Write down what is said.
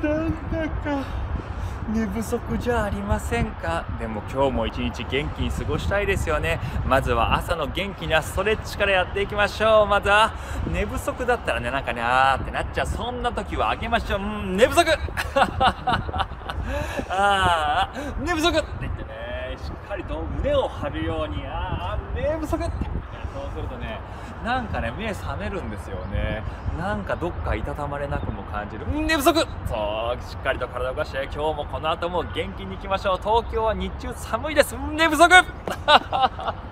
なんだか寝不足じゃありませんか。でも今日も一日元気に過ごしたいですよね。まずは朝の元気なストレッチからやっていきましょう。まずは寝不足だったらね、なんかね、あーってなっちゃう。そんな時はあげましょう。寝不足あー寝不足って言ってね、しっかりと胸を張るように、寝不足ってそうするとね、なんかね、目覚めるんですよね。なんかどっかいたたまれなくも感じる。寝不足。そう、しっかりと体を動かして、今日もこの後も元気に行きましょう。東京は日中寒いです。寝不足